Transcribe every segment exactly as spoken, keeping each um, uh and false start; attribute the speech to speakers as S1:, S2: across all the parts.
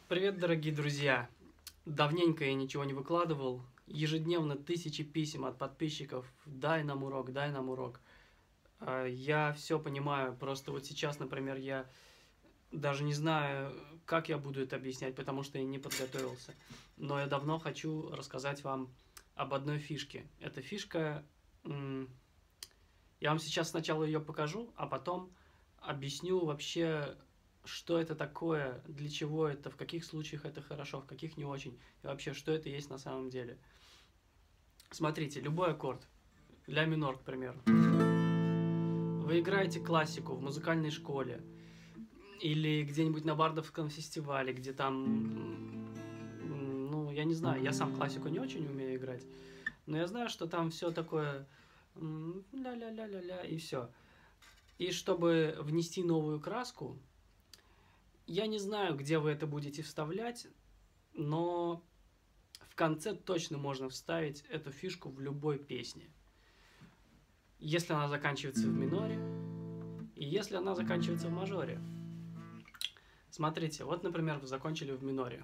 S1: Привет, дорогие друзья! Давненько я ничего не выкладывал. Ежедневно тысячи писем от подписчиков. Дай нам урок, дай нам урок. Я все понимаю, просто вот сейчас, например, я даже не знаю, как я буду это объяснять, потому что я не подготовился. Но я давно хочу рассказать вам об одной фишке. Эта фишка... Я вам сейчас сначала ее покажу, а потом объясню вообще, что это такое, для чего это, в каких случаях это хорошо, в каких не очень, и вообще, что это есть на самом деле. Смотрите, любой аккорд, ля минор, к примеру. Вы играете классику в музыкальной школе, или где-нибудь на бардовском фестивале, где там, ну, я не знаю, я сам классику не очень умею играть, но я знаю, что там все такое ля-ля-ля-ля-ля, и все. И чтобы внести новую краску, я не знаю, где вы это будете вставлять, но в конце точно можно вставить эту фишку в любой песне. Если она заканчивается в миноре, и если она заканчивается в мажоре. Смотрите, вот, например, вы закончили в миноре.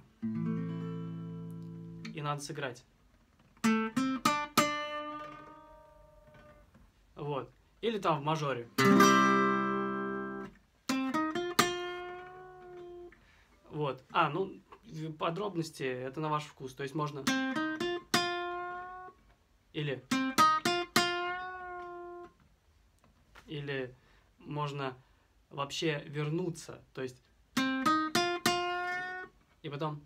S1: И надо сыграть. Вот. Или там в мажоре. Вот. А, ну, подробности, это на ваш вкус. То есть можно... Или... Или можно вообще вернуться. То есть... И потом...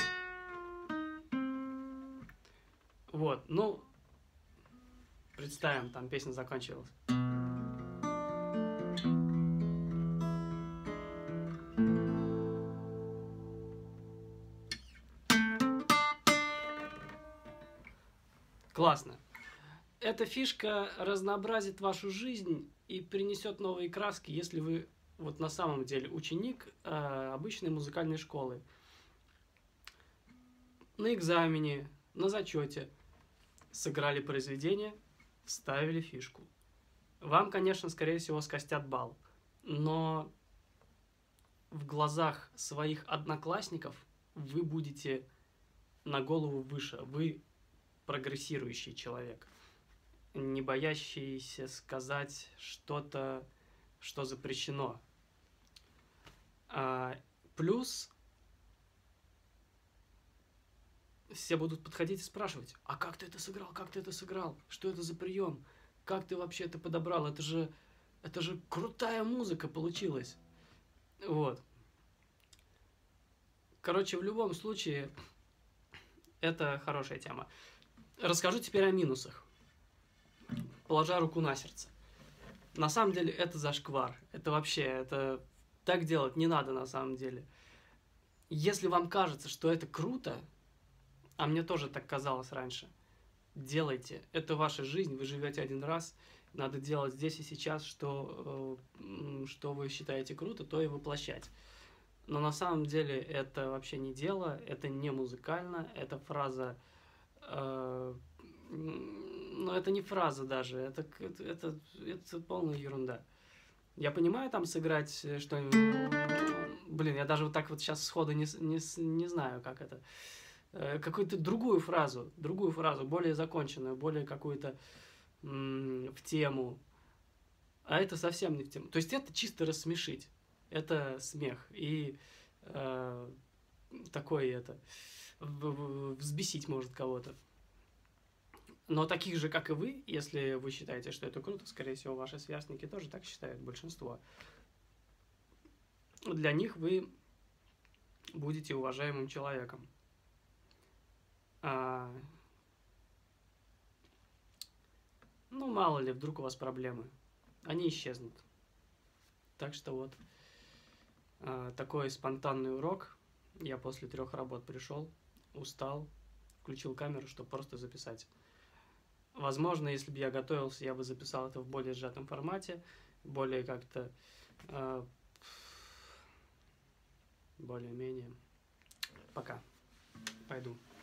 S1: Вот. Ну, представим, там песня закончилась. Классно. Эта фишка разнообразит вашу жизнь и принесет новые краски, если вы вот на самом деле ученик э, обычной музыкальной школы. На экзамене, на зачете сыграли произведение, вставили фишку. Вам, конечно, скорее всего, скостят балл, но в глазах своих одноклассников вы будете на голову выше. Вы прогрессирующий человек, не боящийся сказать что-то, что запрещено. А, плюс все будут подходить и спрашивать: а как ты это сыграл, как ты это сыграл, что это за прием, как ты вообще это подобрал, это же, это же крутая музыка получилась. Вот. Короче, в любом случае, это хорошая тема. Расскажу теперь о минусах, положа руку на сердце. На самом деле это зашквар. Это вообще, это так делать не надо на самом деле. Если вам кажется, что это круто, а мне тоже так казалось раньше, делайте. Это ваша жизнь, вы живете один раз. Надо делать здесь и сейчас, что, что вы считаете круто, то и воплощать. Но на самом деле это вообще не дело, это не музыкально, это фраза... Но это не фраза даже, это, это, это, это полная ерунда. Я понимаю там сыграть что-нибудь... Блин, я даже вот так вот сейчас сходу не, не, не знаю, как это. Какую-то другую фразу, другую фразу, более законченную, более какую-то в тему. А это совсем не в тему. То есть это чисто рассмешить. Это смех. И э, такой это... взбесить может кого-то. Но таких же, как и вы, если вы считаете, что это круто, скорее всего, ваши сверстники тоже так считают, большинство. Для них вы будете уважаемым человеком. А... Ну, мало ли, вдруг у вас проблемы. Они исчезнут. Так что вот, а, такой спонтанный урок. Я после трех работ пришел, устал, включил камеру, чтобы просто записать. Возможно, если бы я готовился, я бы записал это в более сжатом формате, более как-то, э, более-менее. Пока. Пойду.